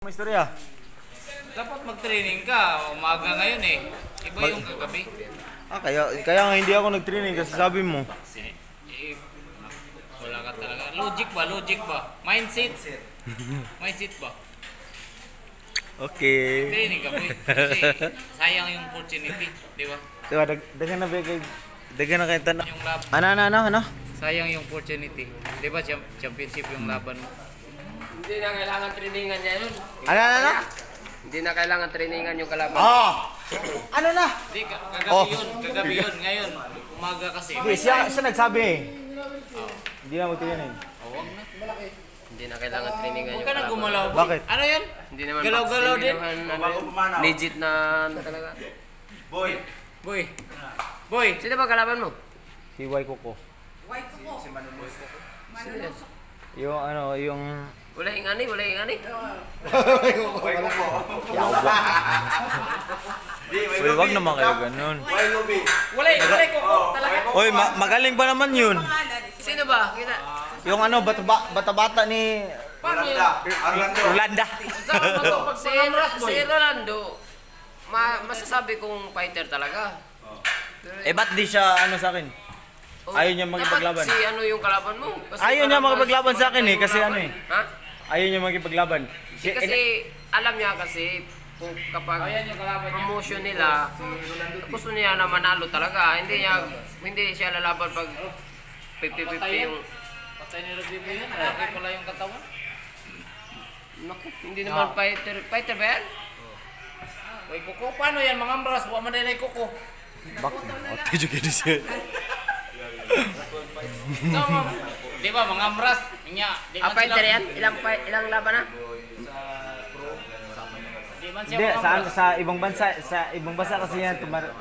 May istorya. Dapat mag-training ka. Umaga ngayon eh. Iba yung kagabi. Kaya nga hindi ako nag-training kasi sabi mo. Wala ka talaga. Logic ba? Mindset ba? Okay. Training ka boy. Kasi sayang yung opportunity. Di ba? Diba, dagan na kay tanong. Yung laban. Ano? Sayang yung opportunity. Di ba championship yung laban mo? Hindi na kailangan trainingan niya yun. Ano? Hindi na kailangan trainingan yung kalaban. Ano na? Hindi, kagabi yun. Ngayon, umaga kasi. Hindi, siya nagsabi eh. Hindi na mag-training. Huwag na. Hindi na kailangan trainingan Huwag yung ka na kalaban. gumalaw. Bakit? Ano yan? Hindi naman Galaw-galaw hindi din. naman, legit na talaga. Boy. Sino ba kalaban mo? Si Waikoko. Yung Wala yung ani. Uy, wag naman kayo ganun. Wala koko talaga. Uy, magaling pa naman yun. Sino ba? Kita. Yung bata-bata ni Rolanda. Si Rolando, masasabi kong fighter talaga. Ba't di siya sa akin? Ayaw niya makipaglaban. Dapat si yung kalaban mo. Ayaw niya makipaglaban sa akin eh, kasi Ha? Ayaw niya makipaglaban. Kasi alam niya kasi kung kapag promotion nila, gusto niya na manalo talaga. Hindi siya lalaban pag 50-50 yung... Patay ni Rodrigo yan. Malaki pala yung katawan. Naku, hindi naman fighter ba yan? Uy, koko. Paano yan? Mga ambras. Huwag man din ay koko. Bakit? Tiyo ka siya. So, di ba mga ambras? Fighter yan? Ilang laban na? Di man siya Hindi, mga ambras. sa ibang bansa kasi yan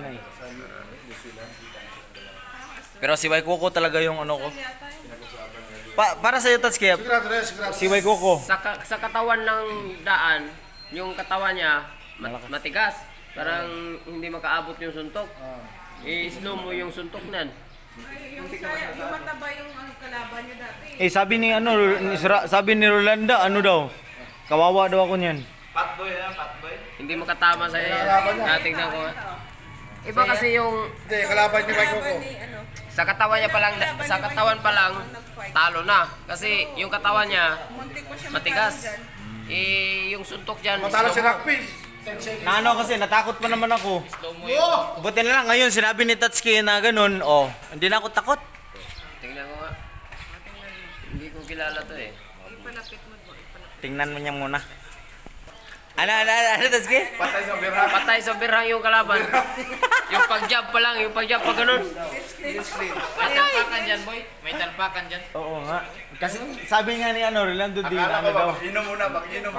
Pero si Waikoko talaga yung ko. Para sa iyo, Tatsuki, si Waikoko. Sa katawan ng daan, yung katawan niya matigas. Parang hindi makaabot yung suntok. I-slow mo yung suntok niyan. Yung mataba yung kalaban niyo dati. Sabi ni Rolanda, daw? Kawawa daw ako niyan. Patboy. Hindi makatama sa iyo. Tingnan ko. Iba kasi yung Hindi, kalaban ni Waikoko. sa katawan pa lang talo na kasi yung katawan niya matigas. Yung suntok diyan. Matalo si Rockfish. Kasi natakot pa naman ako. Buti na lang ngayon sinabi ni Tatsuki na ganun, hindi na ako takot. Tingnan ko nga. Hindi ko kilala to eh. Tingnan mo niya muna. Ano, Tatsuki? Patay sa birang yung kalaban. Yung pag-jab pa lang, yung pag-jab pa ganun. May talpakan dyan, boy. May talpakan dyan. Oo nga. Kasi sabi nga ni Rolando din, daw. Inom muna, baginom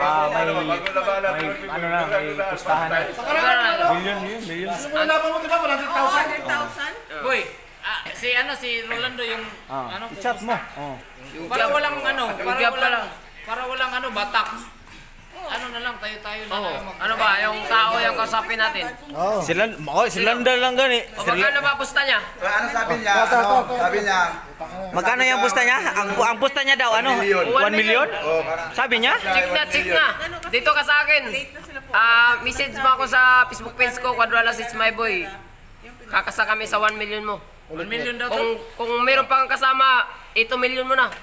May pustahan na. Million. Wala pa mo, di ba? 100,000? 100,000? Boy, si Rolando yung Chat mo. para walang Yung jab pa lang. para walang batak. Ano na lang, tayo na lang. Ano ba, yung tao yung kausapin natin? Si Landa lang gani. O magkano ba pusta niya? Ano sabi niya? Sabi niya, Magkano yung pusta niya? Ang pusta niya daw, 1 million? Sabi niya? Check na. Dito ka sa akin. Message mo ako sa Facebook page ko, Quadralas It's My Boy. Kakasa kami sa 1 million mo. 1 million daw to. Kung meron pang kasama, 8 million mo na.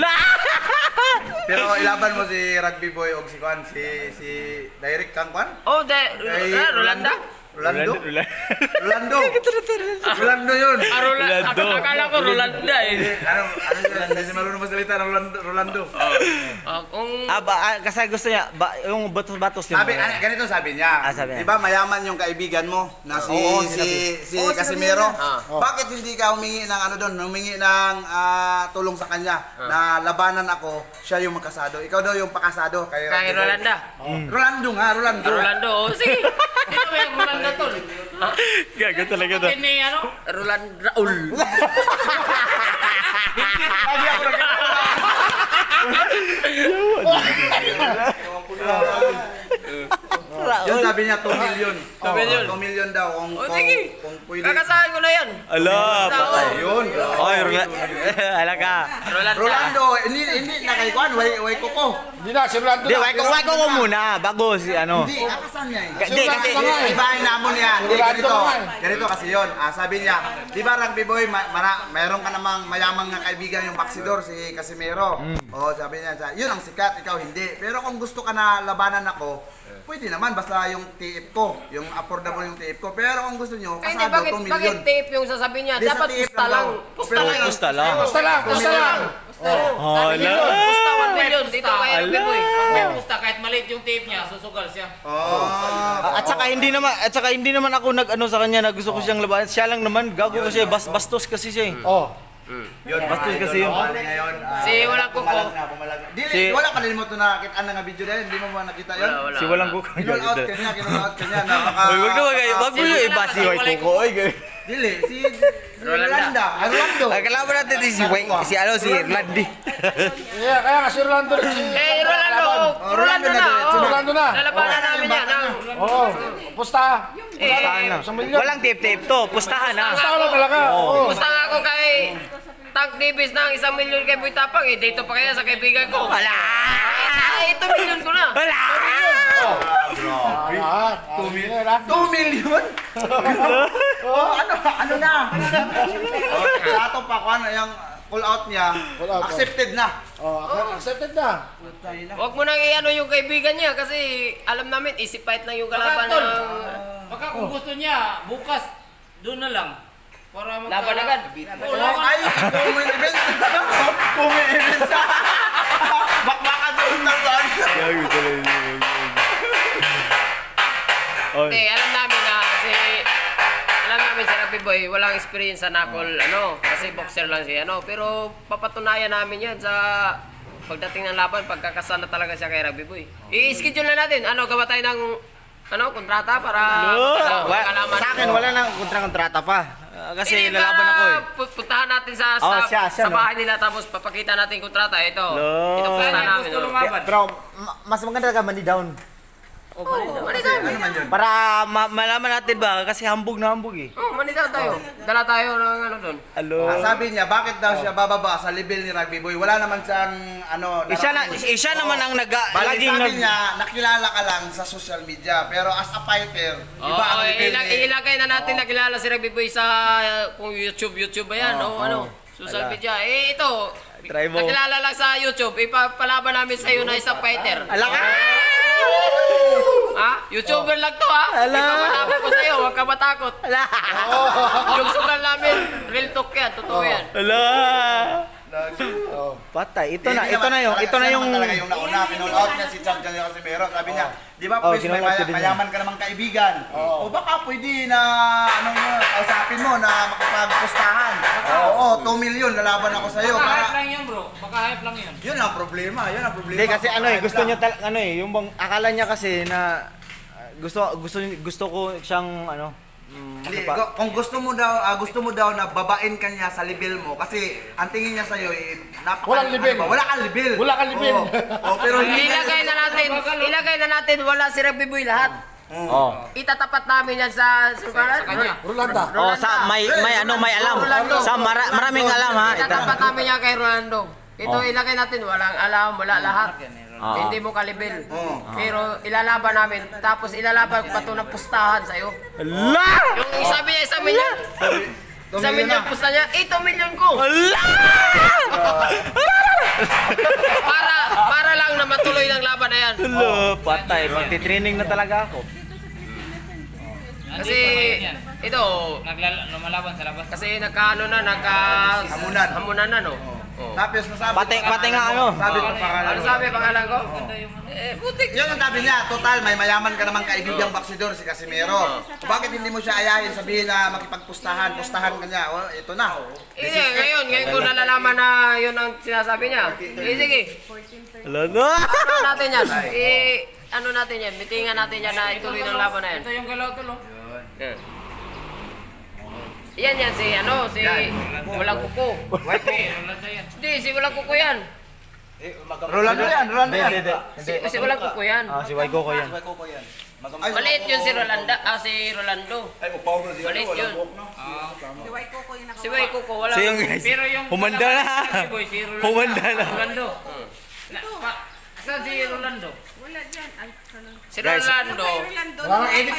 pero ilaban mo si Rugby Boy o si Kwan, si Direct kang Kwan? Rolanda? Rolando yun. Akala ko Rolanda eh. Hindi si marunong masalita ng Rolando. Kasi gusto niya, yung batos-batos yun. Ganito sabi niya. Sabi niya. Di ba mayaman yung kaibigan mo na si Casimiro? Bakit hindi ka humingi ng humingi ng tulong sa kanya na labanan ako, siya yung makasado. Ikaw daw yung pakasado Kay Rolanda. Rolando. Rolando, sige. Ito ba yung Rolando tol? Gago talaga to. Ini Raul. Lagi ako Yun sabi niya 2 million. 2 million. 2 million daw O sige, kung pwede. kakasahan ko na yan. Ala, patay. Yun. Oy, ala ka. Rolando, hindi na kay Juan, way koko. Hindi na, si Rolando Di, na. wait ko muna, bago si ano. Hindi, akasan niya eh. Hindi, kasi, Ibahin namon niya. Hindi, Rolando ganito. naman. Ganito kasi yun. Sabi niya, di ba Rugby Boy, mayroon ka namang mayamang na kaibigan yung Baxidor, si Casimiro. O, sabi niya, yun ang sikat, ikaw hindi. Pero kung gusto ka na labanan ako, pwede naman, basta yung TF ko, yung affordable yung TF ko. Pero kung gusto nyo, Ay, hindi, kasado 2 bakit million. tape yung sasabihin niya? Di, sa Dapat tape pusta lang lang. daw. Pusta Pero lang. Pusta lang. Pusta lang, pusta lang. Pusta 1 million. Dito kaya Ala. Biboy. May pusta, kahit maliit yung tape niya, susugal siya. At saka hindi naman ako nag-ano sa kanya na gusto ko siyang labanan. Siya lang naman, gago kasi bastos kasi siya eh. Oh. Yun, Bastos kasi yun. Ngayon, Si walang kuko. Dili, wala ka din mo ito nakita ang nga video na yun, hindi mo ba nakita yun? Wala. Si walang kuko. Kinul out ka niya, napaka... Oy, wag mo yung iba si White Coco. Oy, Dili, si Rolanda. Rolando. ay kalaban natin si White, si Irlandi. Yeah, kaya nga si Rolando. Eh, Rolando na. Rolando na. Lalabanan namin yan. Oo. Pusta. Pustahan na. Walang tape to, pustahan na. Pusta lang talaga. Oo. Pusta nga ako kay Tank Davis ng 1 million kay Boy Tapang. Eh, dito pa kaya sa kaibigan ko. Wala! Ay, 2 million ko na. Wala! 2 million? Oh, ano na? Sa ato pa, kung ano yung call out niya, Call out, accepted na. Oh, accepted na. Huwag mo nang i-ano yung kaibigan niya kasi alam namin, easy fight lang yung kalaban Tol, ng... baka kung gusto niya, bukas, doon na lang. Para Laban agad. Ay, comment event. Comment event sa... Bakbakan doon na ba? Hindi, alam namin si Rapi Boy, walang experience sa knuckle, kasi boxer lang siya, pero papatunayan namin yan sa pagdating ng laban, pagkakasana talaga siya kay Rapi Boy. I-schedule na natin, gawa tayo ng, kontrata para makalaman. Sa akin, wala nang kontrata pa. Kasi lalaban ako eh. Puntahan natin sa siya, sa no? bahay nila tapos papakita natin yung kontrata. Ito Lo. punta Kaya namin. gusto lumaban. Bro, mas maganda ka money down. Money down. Ano man yun? Para malaman natin ba, kasi hambog na hambog eh. Money down tayo. Dala tayo ng doon. Alo. Sabi niya, bakit daw siya bababa sa level ni Rugby Boy? Wala naman siyang, Siya naman ang Bali, laging sabi niya, nakilala ka lang sa social media, pero as a fighter, iba ang level ni... Ilagay na natin nakilala si Rapi Boy sa kung YouTube ba yan social media. Ito. Try mo. Nakilala lang sa YouTube. Ipapalaban namin sa iyo na isang fighter. Ala ka! YouTuber lang to Ipapalaban ko sa iyo, huwag ka matakot. Ala! Yung sugal namin, real talk yan, totoo yan. Ala! Patay. Ito na yung Talaga yung nauna, kinall out niya si Champion Casimiro. Sabi niya, di ba, pues, may kinall out ko din mayaman ka namang kaibigan. O baka pwede na, usapin mo na makipagpustahan. Oo, 2 million, lalaban ako sa'yo. Baka hype Para... lang yun, bro. Baka hype lang yun. Yun ang problema. Hindi kasi gusto niya yung bang akala niya kasi na gusto ko siyang Hindi, kung gusto mo daw na babain ka niya sa level mo kasi ang tingin niya sa iyo Walang level. Wala kang level. Wala kang level. Pero hindi Ilagay na natin wala si Rapi Boy lahat. Itatapat namin yan sa Kanya. Rolanda. may alam. Sa maraming alam ha. Itatapat namin yan kay Rolando. Ito ilagay natin, walang alam, wala lahat. Hindi mo kalibel. Pero ilalaban namin, tapos ilalaban pa ito ng pustahan sa'yo. Ala! Yung sabi niya, 1 million. 1 million pusta niya, 8 million ko. Ala! Para lang na matuloy ng laban na yan. Ala, patay. Magti-training na talaga ako. Kasi ito, Lumalaban sa labas. kasi Hamunan na Tapos nasabi Pati nga sabi ko pangalan. Ano sabi pangalan ko? Butik. Yun ang sabi niya, total may mayaman ka namang kaibigang baksidor si Casimiro. Bakit hindi mo siya ayahin sabihin na makipagpustahan ka niya? Ito na. Ngayon ko nalalaman na yun ang sinasabi niya. Sige. Ala na! Ano natin yan? Mitingan natin yan na ituloy ng laban na yan. Ito yung galaw tol. Yan si Walang Kuko. Rolanda yan. Hindi, si Walang Kuko yan. Rolando yan, Rolando yan. Kasi walang kuko yan. Si Waiko ko yan. Maliit yun si Rolando. Maliit yun. Si Waiko ko yung Si Way Kuko, wala. So yung guys, Pero yung humanda na. Boy, si Rolando. Humanda na. Rolando. Saan si Rolando? Wala dyan. Ay, kanon. Si Rolando. Kay Rolando. Wala, edit.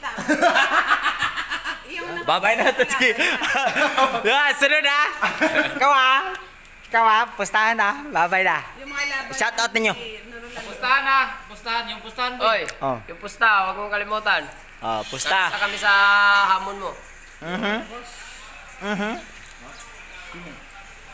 Babay na ito si... Sunod na! Kawa, pustahan na. Babay na. Yung mga laban. Shout out ninyo. Pustahan na. Pustahan. Yung pustahan. Boy. Oy, Oh. yung pusta, huwag mong kalimutan. Pusta. Kami sa hamon mo.